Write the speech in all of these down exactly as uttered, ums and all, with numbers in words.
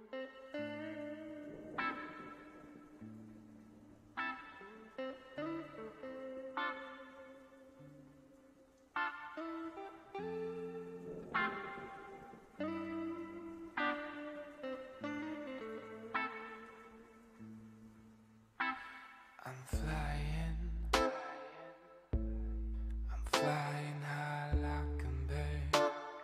I'm flying, I'm flying high like a bird,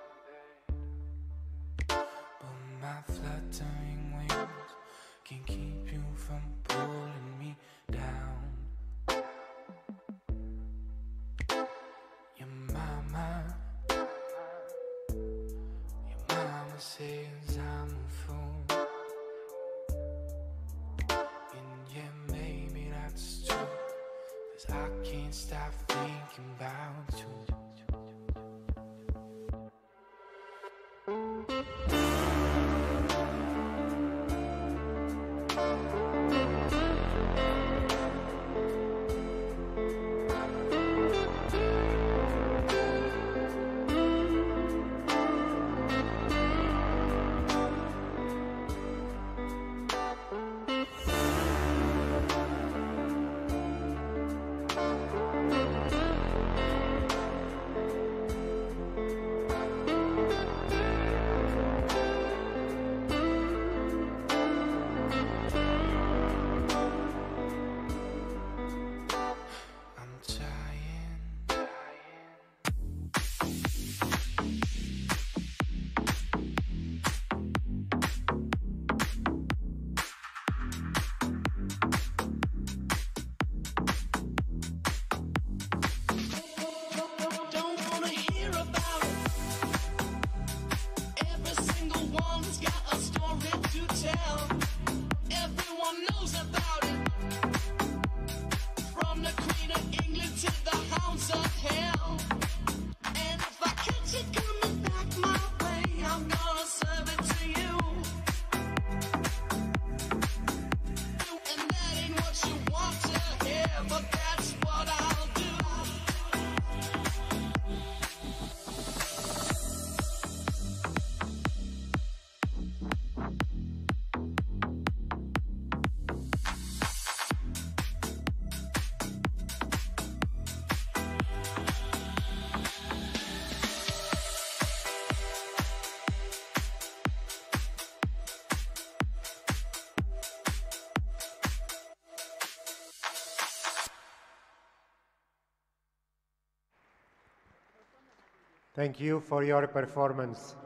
but my fluttering wings can keep you from pulling me down. Your mama, your mama says I'm a fool, and yeah, maybe that's true, 'cause I can't stop thinking about you. Thank you for your performance.